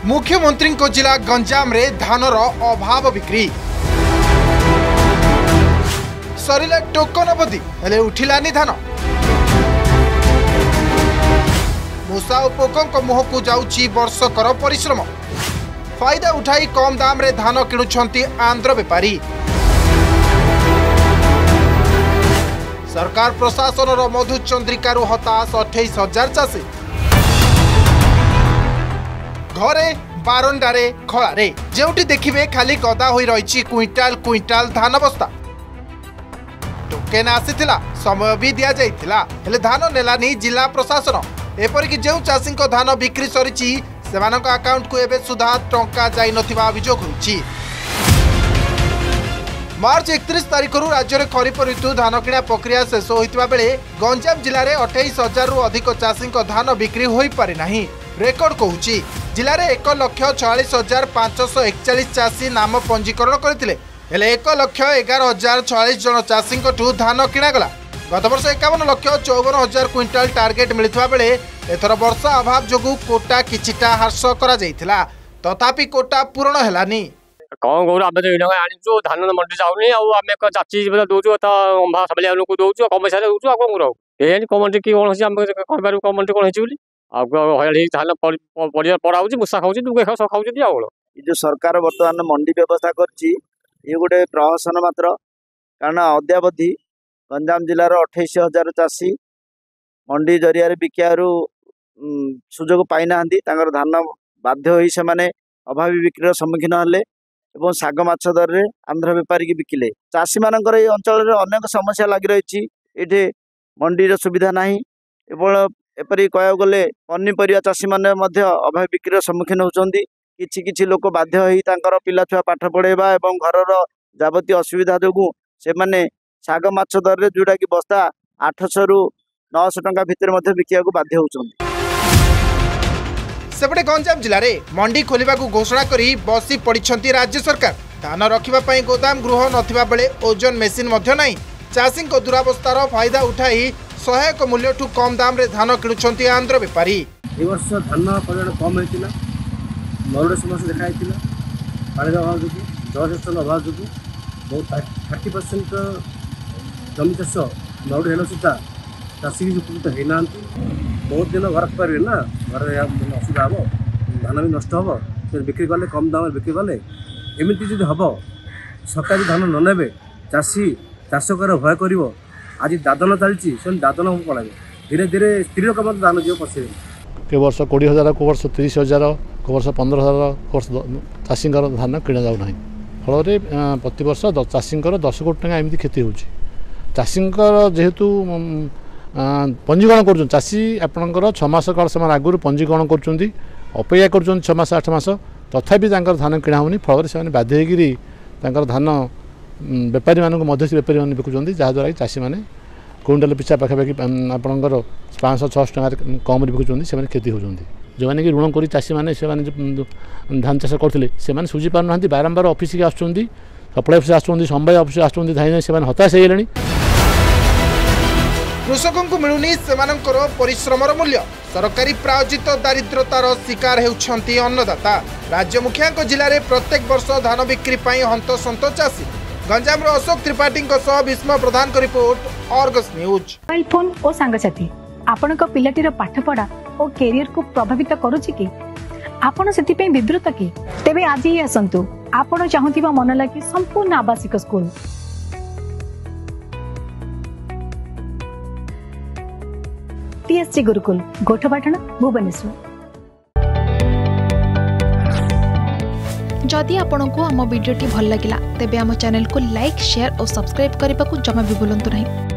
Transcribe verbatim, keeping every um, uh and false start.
मुख्यमंत्री को जिला गंजाम रे धानर अभाव बिक्री सरिला टोकन अवधि हेले उठिलानी धान मूषा और पोकों मुह को जाउची वर्षकर परिश्रम फायदा उठाई कम दाम रे धान किणुछंती आंध्र बेपारी सरकार प्रशासन रो मधु चंद्रिकारु हताश अठाईस हजार चाषी घरे बारंडारे खलारे जेउटी देखिबे खाली गदा होई रहिछि क्विंटाल क्विंटाल धान बस्ता टोकेन आसीथिला समय भी दिया जाइथिला हेले धान नेलानी जिला प्रशासन एपरिक जो चाषी धान बिक्री सरी सेमानक अकाउंट को एबे सुधा टंका जाई नथिबा अभियोग होइछि। मार्च इकतीस तारीख राज्य में खरीफ ऋतु धान किणा प्रक्रिया शेष होता बेले गंजाम जिले में अठाईस हजार रु अधिक चाषी धान बिक्री हो पारि नाही रेकर्ड कहूँ जिले में एक लक्ष छयालीस हजार पांचश एकचाश चाषी नाम पंजीकरण करते एक लक्ष एगार हजार छयालीस जन चाषी धान किणागला गत वर्ष एकावन लक्ष चौवन हजार क्विंटाल टार्गेट मिलता बेले एथर वर्षा अभाव जो कोटा किछिटा ह्रास करा तथापि कोटा पूरण हेलानी कौन कौन आम तो आनीचु धान मंडी जाऊनी आम चाची दौचु सबले लोक दौचु कम पैसा दौचु कौन करो ये कम मंडी कि कौन कह कम मंडी कौन होती धान पड़ा मूषा खाऊँ दुगे खाऊ जो सरकार बर्तमान मंडी व्यवस्था कर गोटे प्रहसन मात्र कारण अद्यावधि गंजाम जिलार अठाईस हजार चाषी मंडी जरिया बिकारू सुजोग पाई ना धान बाध्य होई से माने अभावी बिक्री सम्मुखीन हेले एवं साग माछ दर रे आंध्र बेपारी की बिकिले चाषी मानकर ये अंचल अनेक समस्या लगी रही ये मंडी सुविधा नहीं केवल एपरी कह गले पनीपरिया चाषी माने मध्य अभावी बिक्री सम्मुखीन होती किछि किछि लोक बाध्य होई तांकर पिला छुआ पाठ पढ़ेबा एवं घरर जाबतीय असुविधा जोगु से माने साग माछ दर रे जोटा कि बस्ता आठश रु नौश टंका भितर मध्य बिकिया को बाध्य होउछन्ति। सेपटे गंजाम जिले में मंडी खोलिबा को घोषणा करी बसी पड़िछन्ति राज्य सरकार धान रखिबा पई गोदाम गृह नथिबा बेले ओजन मेसिन मध्य नाही चाषी को दुरावस्थार फायदा उठाई सहायक मूल्य ठू कम दाम रे धान किणुछन्ति आंध्र बेपारी ए वर्ष धान परिमाण कम होइतिला मरुड़ समस्या देखा पानी अभाव जो जलसेचन अभाव जो बहुत थर्टी परसेंट जमी चाष मरुड़ हेल सुधा चाषी भी उपकृत होना बहुत दिन घर पारे ना घर असुविधा हम धान भी नष्ट हम फिर बिक्री कले कम दाम बिक्री कले एमती जो हम सरकारी धान न ने चाषी चाष कर भय कर आज दादन चलती से दादन पड़े धीरे धीरे स्त्री लोक दान जीव पशे के वर्ष कोड़े हजार को वर्ष तीस हजार को वर्ष पंद्रह हजार को वर्ष चाषी धान किणा जाऊना फल प्रति वर्ष चाषी दस कोटी टका एमती क्षति हो चाषी जेहेतु पंजीकरण कर चाषी आपणकर छमास काल से आगुरी पंजीकरण कर अपेक्षा कर छमास आठ मास तथापि धान किणा होनी फल से बाध्य होकर धान बेपारी मानक मध्यस्थी बेपारी मैंने बिकुंट जहाँद्वारा चाषी मैंने क्विंटाल पिछा पाखापाखि आपंकर पाँच छः टका कम बिकुंट से क्षति होती जो मैंने कि ऋण कर चाषी मैंने धान चाष करते से सुझी पार ना बारंबार ऑफिस की आसुँच सप्लाई ऑफिस आसुँच समवाय ऑफिस आसुँच धाई से हताश हो कृषकों को मिलुनी सेमानंकर परिश्रमर मूल्य सरकारी प्रायोजित दारिद्रतार शिकार होउछन्ति अन्नदाता राज्य मुखिया जिले में प्रत्येक वर्ष धान बिक्री पाई हंतसंत चाषी गंजाम अशोक त्रिपाठी भीष्म प्रधान का report Argus news. Mobile phone और सांगसाथी आपण पिलाटीर पाठपढ़ा और कैरियर को प्रभावित करुछि कि आपण सेतिपई विब्रत कि तेबे आज ही आसंतु आपण चाहुतिबा मन लागी संपूर्ण आवासिक स्कूल टीएससी गुरुकुल गोठपाटण भुवनेश्वर। जदि आपंक आम भिडी भल लगा तेब आम चैनल को लाइक शेयर और सब्सक्राइब करने को जमा भी भूलु नहीं।